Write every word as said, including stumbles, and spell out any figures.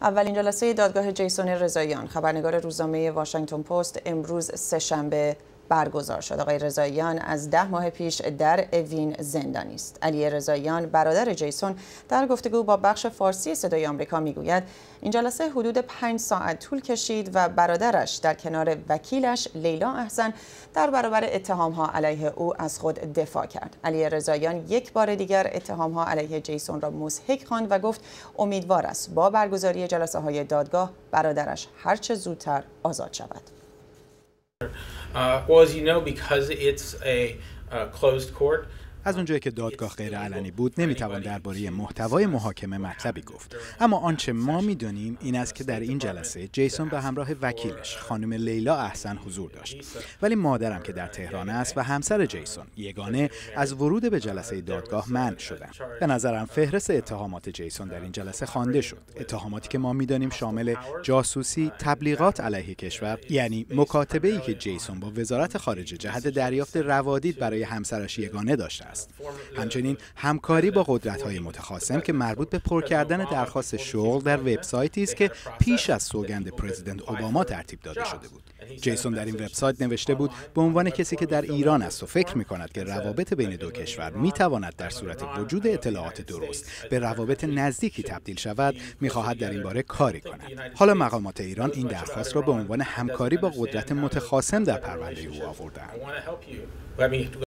اولین جلسه دادگاه جیسون رضاییان، خبرنگار روزنامه واشنگتن پست، امروز سه‌شنبه برگزار شد. آقای رضاییان از ده ماه پیش در اوین زندانی است. علی رضاییان برادر جیسون در گفتگو با بخش فارسی صدای آمریکا میگوید این جلسه حدود پنج ساعت طول کشید و برادرش در کنار وکیلش لیلا احسن در برابر اتهام‌ها علیه او از خود دفاع کرد. علی رضاییان یک بار دیگر اتهام‌ها علیه جیسون را مضحک خواند و گفت امیدوار است با برگزاری جلسه‌های دادگاه برادرش هرچه زودتر آزاد شود. Uh, well, as you know, because it's a uh, closed court, از اونجایی که دادگاه غیرعلنی بود نمیتوان درباره محتوای محاکمه مطلبی گفت، اما آنچه ما میدونیم این است که در این جلسه جیسون به همراه وکیلش خانم لیلا احسن حضور داشت، ولی مادرم که در تهران است و همسر جیسون یگانه از ورود به جلسه دادگاه منع شدند. به نظرم فهرست اتهامات جیسون در این جلسه خوانده شد. اتهاماتی که ما میدانیم شامل جاسوسی، تبلیغات علیه کشور، یعنی مکاتبه‌ای که جیسون با وزارت خارجه جهت دریافت روادید برای همسرش یگانه داشته است. همچنین همکاری با قدرت‌های متخاصم که مربوط به پر کردن درخواست شغل در وبسایتی است که پیش از سوگند پرزیدنت اوباما ترتیب داده شده بود. جیسون در این وبسایت نوشته بود به عنوان کسی که در ایران است و فکر می‌کند که روابط بین دو کشور می‌تواند در صورت وجود اطلاعات درست به روابط نزدیکی تبدیل شود، می‌خواهد در این باره کاری کند. حالا مقامات ایران این درخواست را به عنوان همکاری با قدرت متخاصم در پرونده او آوردند.